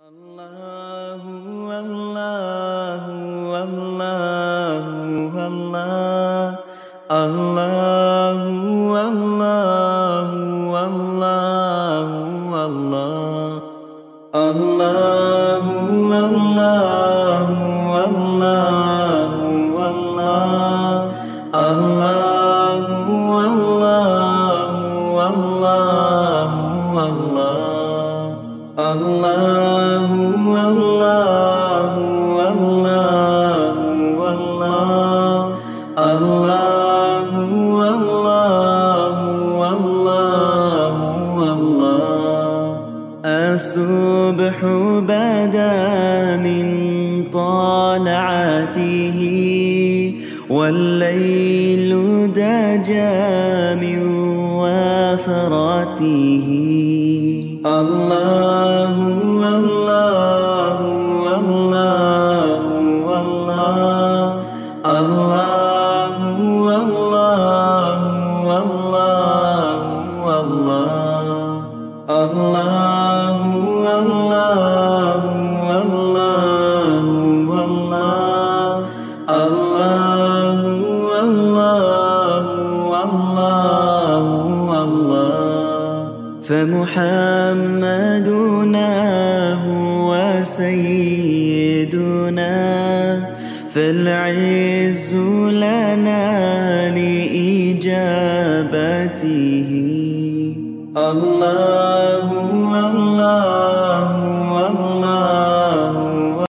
الله الله الله الله الله الله الله الله الله الله الله الله الله الله الله والله والله والله الله والله والله والله الصبح بدا من طلعته والليل دجى من وفرته الله والله والله والله الله والله والله والله الله والله والله والله الله والله والله والله فمحمدنا هو سيدنا فالعز لنا لإجابته الله والله